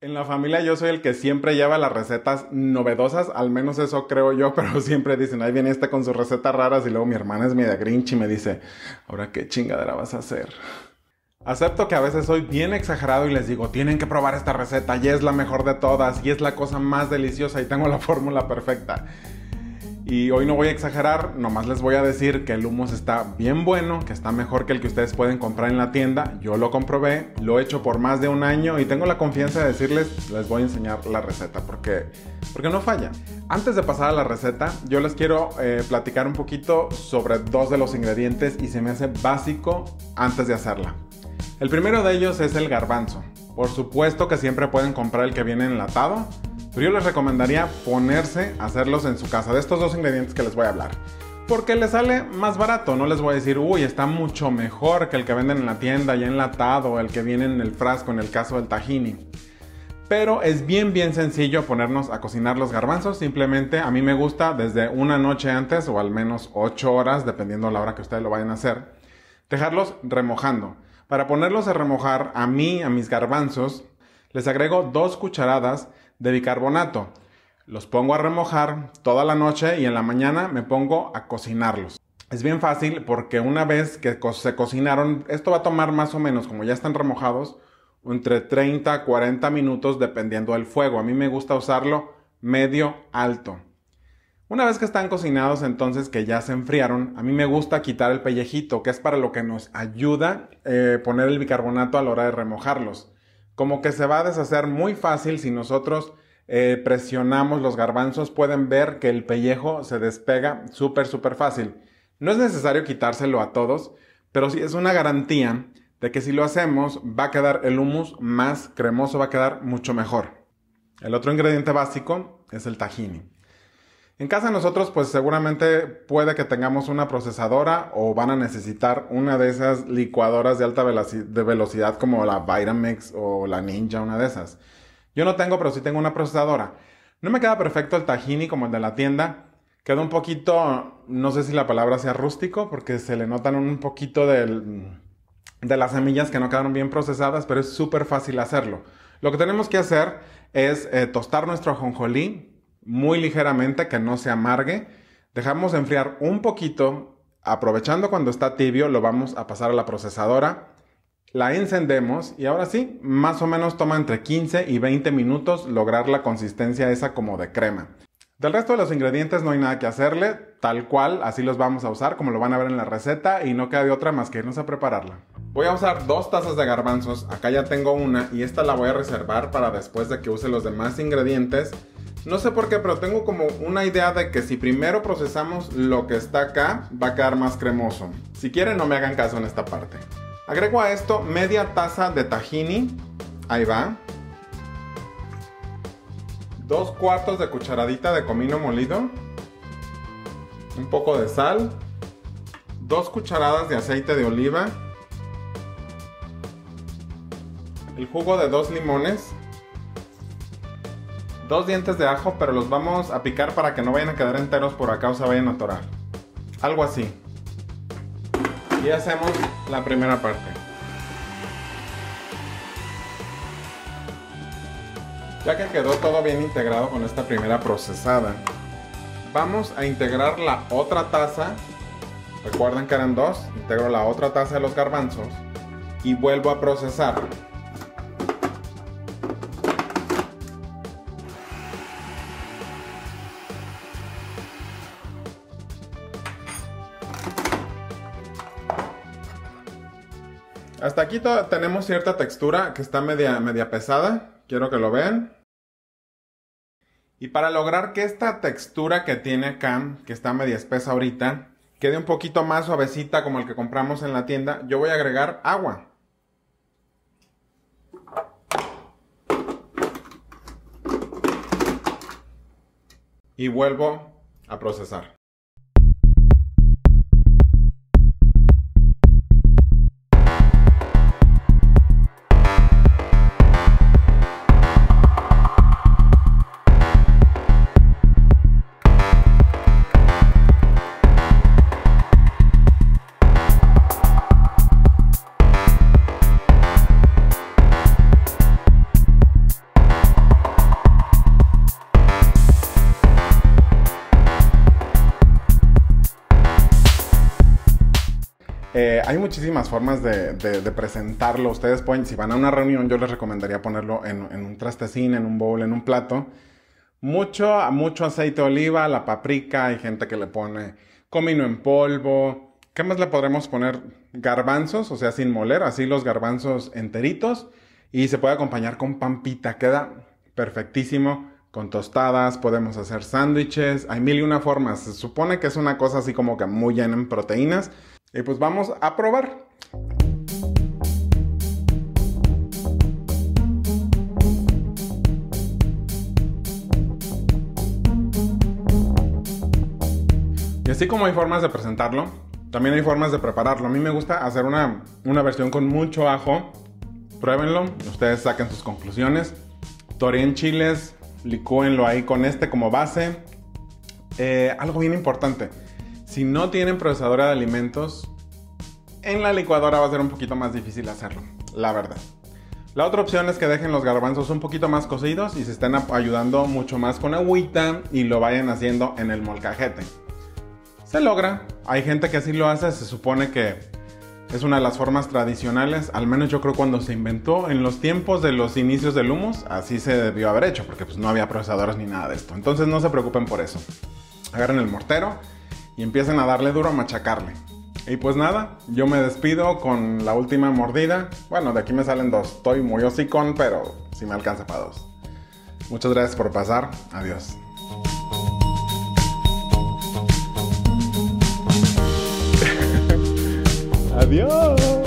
En la familia yo soy el que siempre lleva las recetas novedosas, al menos eso creo yo, pero siempre dicen, ahí viene este con sus recetas raras y luego mi hermana es media grinch y me dice, ¿ahora qué chingadera vas a hacer? Acepto que a veces soy bien exagerado y les digo, tienen que probar esta receta y es la mejor de todas y es la cosa más deliciosa y tengo la fórmula perfecta. Y hoy no voy a exagerar, nomás les voy a decir que el hummus está bien bueno, que está mejor que el que ustedes pueden comprar en la tienda. Yo lo comprobé, lo he hecho por más de un año y tengo la confianza de decirles, les voy a enseñar la receta porque no falla. Antes de pasar a la receta, yo les quiero platicar un poquito sobre dos de los ingredientes y se me hace básico antes de hacerla. El primero de ellos es el garbanzo. Por supuesto que siempre pueden comprar el que viene enlatado, pero yo les recomendaría ponerse a hacerlos en su casa, de estos dos ingredientes que les voy a hablar. Porque les sale más barato, no les voy a decir, uy, está mucho mejor que el que venden en la tienda ya enlatado, o el que viene en el frasco en el caso del tahini. Pero es bien sencillo ponernos a cocinar los garbanzos, simplemente a mí me gusta desde una noche antes o al menos 8 horas, dependiendo de la hora que ustedes lo vayan a hacer, dejarlos remojando. Para ponerlos a remojar a mis garbanzos, les agrego 2 cucharadas de bicarbonato. Los pongo a remojar toda la noche y en la mañana me pongo a cocinarlos. Es bien fácil porque una vez que se cocinaron, esto va a tomar más o menos, como ya están remojados, entre 30 a 40 minutos dependiendo del fuego. A mí me gusta usarlo medio alto. Una vez que están cocinados, entonces que ya se enfriaron, a mí me gusta quitar el pellejito, que es para lo que nos ayuda poner el bicarbonato a la hora de remojarlos. Como que se va a deshacer muy fácil si nosotros presionamos los garbanzos. Pueden ver que el pellejo se despega súper fácil. No es necesario quitárselo a todos, pero sí es una garantía de que si lo hacemos va a quedar el hummus más cremoso, va a quedar mucho mejor. El otro ingrediente básico es el tahini. En casa nosotros pues seguramente puede que tengamos una procesadora o van a necesitar una de esas licuadoras de alta velocidad como la Vitamix o la Ninja, una de esas. Yo no tengo, pero sí tengo una procesadora. No me queda perfecto el tahini como el de la tienda. Queda un poquito, no sé si la palabra sea rústico, porque se le notan un poquito de las semillas que no quedaron bien procesadas, pero es súper fácil hacerlo. Lo que tenemos que hacer es tostar nuestro ajonjolí muy ligeramente, que no se amargue. Dejamos enfriar un poquito, aprovechando cuando está tibio, lo vamos a pasar a la procesadora, la encendemos y ahora sí, más o menos toma entre 15 y 20 minutos lograr la consistencia esa como de crema. Del resto de los ingredientes no hay nada que hacerle, tal cual, así los vamos a usar como lo van a ver en la receta y no queda de otra más que irnos a prepararla. Voy a usar 2 tazas de garbanzos, acá ya tengo una y esta la voy a reservar para después de que use los demás ingredientes. No sé por qué, pero tengo como una idea de que si primero procesamos lo que está acá, va a quedar más cremoso. Si quieren, no me hagan caso en esta parte. Agrego a esto media taza de tahini. Ahí va. 2 cuartos de cucharadita de comino molido. Un poco de sal. 2 cucharadas de aceite de oliva. El jugo de 2 limones. 2 dientes de ajo, pero los vamos a picar para que no vayan a quedar enteros por acá o se vayan a atorar. Algo así. Y hacemos la primera parte. Ya que quedó todo bien integrado con esta primera procesada, vamos a integrar la otra taza. Recuerden que eran 2. Integro la otra taza de los garbanzos y vuelvo a procesar. Hasta aquí tenemos cierta textura que está media pesada. Quiero que lo vean. Y para lograr que esta textura que tiene acá, que está media espesa ahorita, quede un poquito más suavecita como el que compramos en la tienda, yo voy a agregar agua. Y vuelvo a procesar. Hay muchísimas formas de presentarlo. Ustedes pueden, si van a una reunión, yo les recomendaría ponerlo en un trastecín, en un bowl, en un plato. Mucho aceite de oliva, la paprika, hay gente que le pone comino en polvo. ¿Qué más le podremos poner? Garbanzos, o sea, sin moler, así los garbanzos enteritos. Y se puede acompañar con pampita, queda perfectísimo. Con tostadas, podemos hacer sándwiches, hay mil y una formas. Se supone que es una cosa así como que muy llena en proteínas. Y pues vamos a probar. Y así como hay formas de presentarlo, también hay formas de prepararlo. A mí me gusta hacer una versión con mucho ajo. Pruébenlo, ustedes saquen sus conclusiones. Toreen chiles, licúenlo ahí con como base. Algo bien importante, si no tienen procesadora de alimentos, en la licuadora va a ser un poquito más difícil hacerlo, la verdad. La otra opción es que dejen los garbanzos un poquito más cocidos y se estén ayudando mucho más con agüita y lo vayan haciendo en el molcajete. Se logra, hay gente que así lo hace, se supone que es una de las formas tradicionales, al menos yo creo cuando se inventó en los tiempos de los inicios del hummus, así se debió haber hecho, porque pues no había procesadores ni nada de esto. Entonces no se preocupen por eso. Agarren el mortero y empiecen a darle duro, a machacarle. Y pues nada, yo me despido con la última mordida. Bueno, de aquí me salen dos, estoy muy hocicón, pero sí me alcanza para dos. Muchas gracias por pasar, adiós. Adiós.